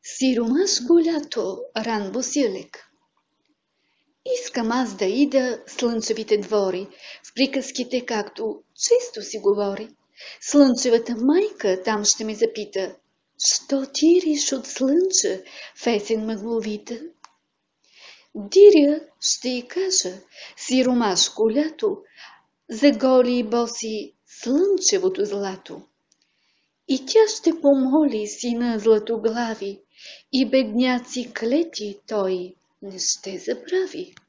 Сиромашко лято, ран босилек. Искам аз да ида слънчевите двори, в приказките, както често си говори. Слънчевата майка там ще ме запита: що тириш от слънче в есен мъгловита? Диря ще й кажа: сиромашко лято, заголи и боси слънчевото злато. И тя ще помоли сина златоглави, и бедняци клети той не ще забрави.